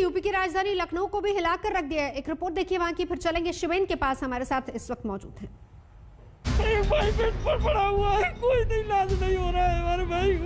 UP की राजधानी लखनऊ को भी हिलाकर रख दिया है। एक रिपोर्ट देखिए वहां की, फिर चलेंगे शिवेन के पास, हमारे साथ इस वक्त मौजूद है। एक भाई बेड पर पड़ा हुआ है, कोई इलाज नहीं हो रहा है हमारे भाई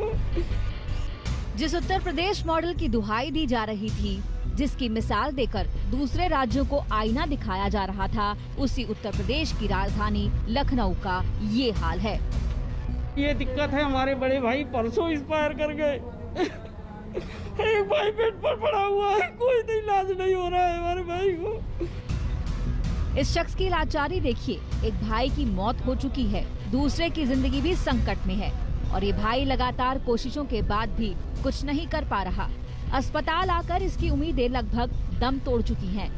को। जिस उत्तर प्रदेश मॉडल की दुहाई दी जा रही थी, जिसकी मिसाल देकर दूसरे राज्यों को आईना दिखाया जा रहा था, उसी उत्तर प्रदेश की राजधानी लखनऊ का ये हाल है। ये दिक्कत है, हमारे बड़े भाई परसों एक्सपायर कर गए। एक भाई बेड पर पड़ा हुआ है, कोई इलाज नहीं हो रहा है हमारे भाई को। इस शख्स की लाचारी देखिए, एक भाई की मौत हो चुकी है, दूसरे की जिंदगी भी संकट में है और ये भाई लगातार कोशिशों के बाद भी कुछ नहीं कर पा रहा। अस्पताल आकर इसकी उम्मीदें लगभग दम तोड़ चुकी हैं।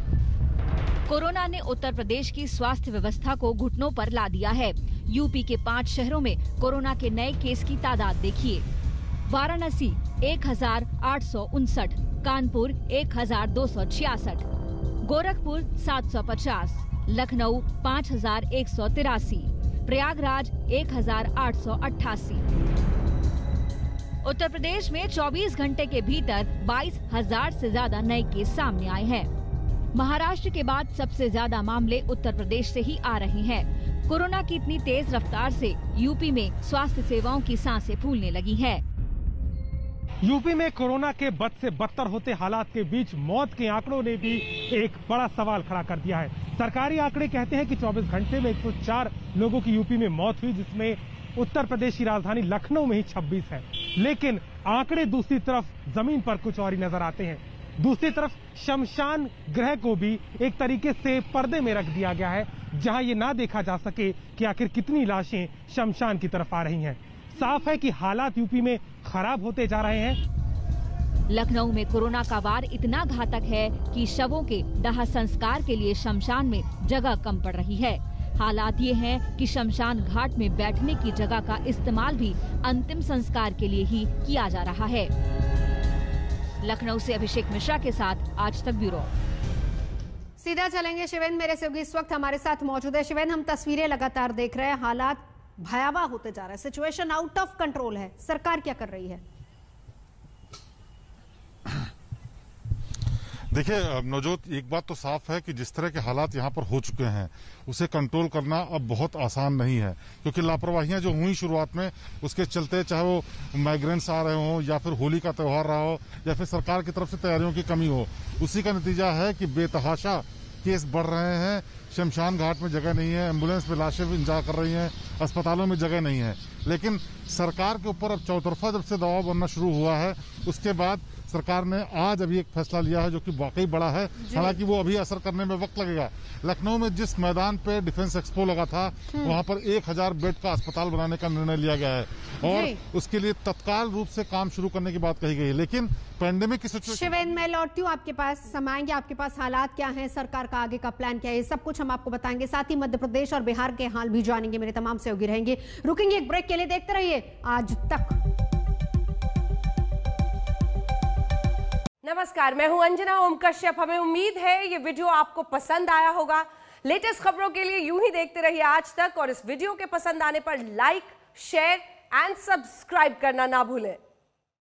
कोरोना ने उत्तर प्रदेश की स्वास्थ्य व्यवस्था को घुटनों पर ला दिया है। यूपी के 5 शहरों में कोरोना के नए केस की तादाद देखिए। वाराणसी 1859, कानपुर 1266, गोरखपुर 750, लखनऊ 5183, प्रयागराज 1888। उत्तर प्रदेश में 24 घंटे के भीतर 22,000 से ज्यादा नए केस सामने आए हैं। महाराष्ट्र के बाद सबसे ज्यादा मामले उत्तर प्रदेश से ही आ रहे हैं। कोरोना की इतनी तेज रफ्तार से यूपी में स्वास्थ्य सेवाओं की सांसें फूलने लगी हैं। यूपी में कोरोना के बद से बदतर होते हालात के बीच मौत के आंकड़ों ने भी एक बड़ा सवाल खड़ा कर दिया है। सरकारी आंकड़े कहते हैं कि 24 घंटे में 104 लोगों की यूपी में मौत हुई, जिसमें उत्तर प्रदेश की राजधानी लखनऊ में ही 26 है। लेकिन आंकड़े दूसरी तरफ जमीन पर कुछ और ही नजर आते हैं। दूसरी तरफ शमशान गृह को भी एक तरीके से पर्दे में रख दिया गया है, जहां ये ना देखा जा सके कि आखिर कितनी लाशें शमशान की तरफ आ रही हैं। साफ है कि हालात यूपी में खराब होते जा रहे हैं। लखनऊ में कोरोना का वार इतना घातक है कि शवों के दाह संस्कार के लिए शमशान में जगह कम पड़ रही है। हालात ये हैं कि शमशान घाट में बैठने की जगह का इस्तेमाल भी अंतिम संस्कार के लिए ही किया जा रहा है। लखनऊ से अभिषेक मिश्रा के साथ आज तक ब्यूरो। सीधा चलेंगे शिवेन मेरे सहयोगी इस वक्त हमारे साथ मौजूद है। शिवेन, हम तस्वीरें लगातार देख रहे हैं, हालात भयावह होते जा रहा है, सिचुएशन आउट ऑफ कंट्रोल है। सरकार क्या कर रही है? देखिए नवजोत, एक बात तो साफ है कि जिस तरह के हालात यहाँ पर हो चुके हैं उसे कंट्रोल करना अब बहुत आसान नहीं है, क्योंकि लापरवाहियां जो हुई शुरुआत में, उसके चलते चाहे वो माइग्रेंट्स आ रहे हों या फिर होली का त्यौहार रहा हो या फिर सरकार की तरफ से तैयारियों की कमी हो, उसी का नतीजा है कि बेतहाशा केस बढ़ रहे हैं। शमशान घाट में जगह नहीं है, एम्बुलेंस में लाशें भी इंतजार कर रही हैं, अस्पतालों में जगह नहीं है। लेकिन सरकार के ऊपर अब चौतरफा जब से दबाव बनना शुरू हुआ है, उसके बाद सरकार ने आज अभी एक फैसला लिया है जो कि वाकई बड़ा है। हालांकि वो अभी असर करने में वक्त लगेगा। लखनऊ में जिस मैदान पे डिफेंस एक्सपो लगा था, वहां पर 1000 बेड का अस्पताल बनाने का निर्णय लिया गया है और उसके लिए तत्काल रूप से काम शुरू करने की बात कही गई है। लेकिन पैंडेमिक की सिचुएशन। शिवेन, मैं लौटती हूँ आपके पास, समाएंगे आपके पास हालात क्या हैं, सरकार का आगे का प्लान क्या है, सब कुछ हम आपको बताएंगे। साथ ही मध्य प्रदेश और बिहार के हाल भी जानेंगे। मेरे तमाम सहयोगी रहेंगे। रुकेंगे एक ब्रेक के लिए, देखते रहिए आज तक। नमस्कार, मैं हूं अंजना ओम कश्यप। हमें उम्मीद है ये वीडियो आपको पसंद आया होगा। लेटेस्ट खबरों के लिए यूं ही देखते रहिए आज तक और इस वीडियो के पसंद आने पर लाइक, शेयर एंड सब्सक्राइब करना ना भूलें।